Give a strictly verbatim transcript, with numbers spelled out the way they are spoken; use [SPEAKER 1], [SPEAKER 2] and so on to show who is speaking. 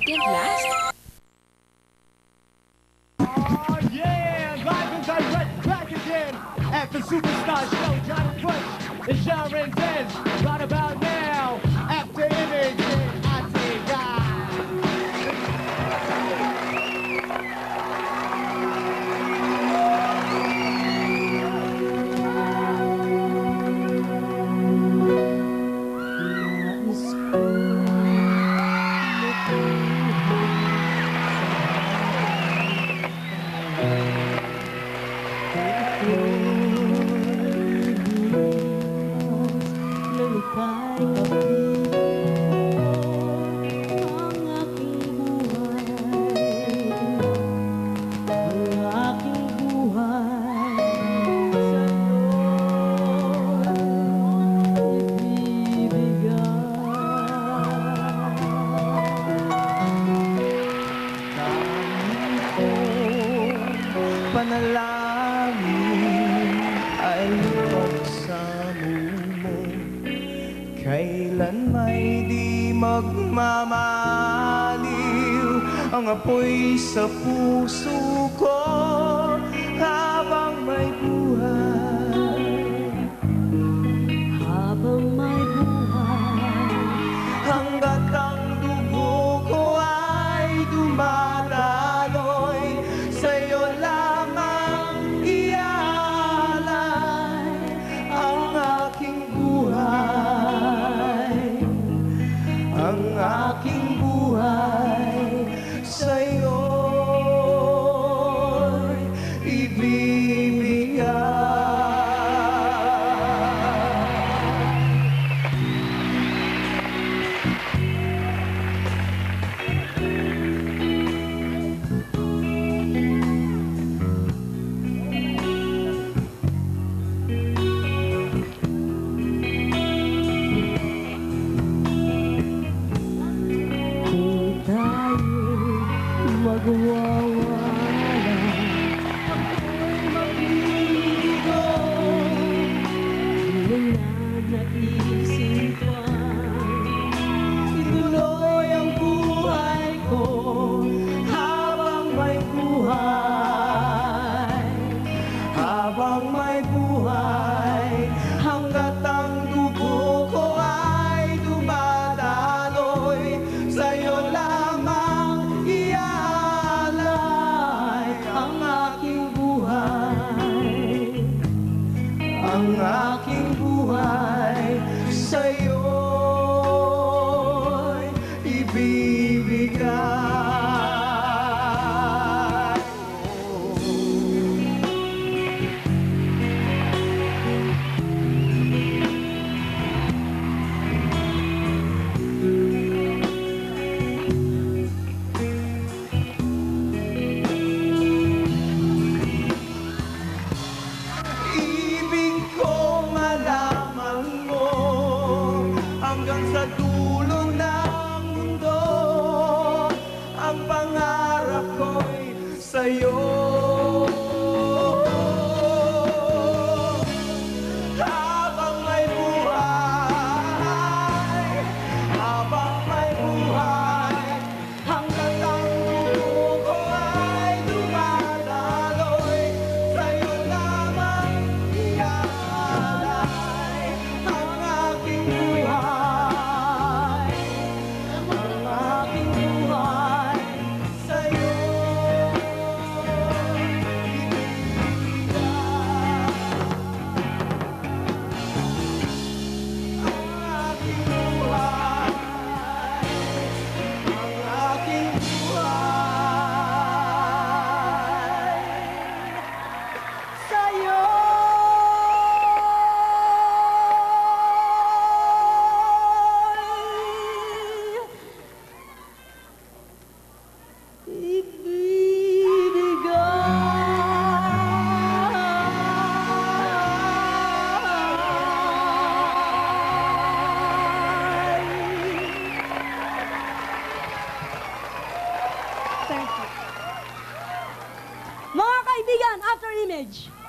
[SPEAKER 1] didn't last?
[SPEAKER 2] Oh yeah, live and direct back again at the Superstar Show. Johnny Punch and Sharon Dez right about now. After Image and Ate God.
[SPEAKER 3] Panalangin ay pagsamo mo, kailan may di magmamaliw ang apoy sa puso ko habang may buhay,
[SPEAKER 4] habang may buhay,
[SPEAKER 3] hanggat ang dugo ko ay dumadaloy sa'yo lamang ialay ang aking buhay, ang aking buhay sa'yo'y ibibigay.
[SPEAKER 4] magwawala, ako'y mabigo, di na naisip pa.
[SPEAKER 3] Ituloy ang buhay ko habang may buhay, habang may buhay, hanggat ang dugo ko ay dumadaloy sa'yo lamang ialay ang aking buhay, ang aking buhay sa'yo'y ibibigay. Ibig ko malaman mo hanggang sa dulo ng mundo, ang pangarap ko'y sa'yo. Habang may buhay, habang may buhay, hanggang ang dugo ko ay dumadaloy sa'yo lamang ialay ang aking buhay, ang aking buhay sa'yo ibibigay. Ang aking buhay, ang aking buhay sa'yo.
[SPEAKER 4] Mga kaibigan, After Image,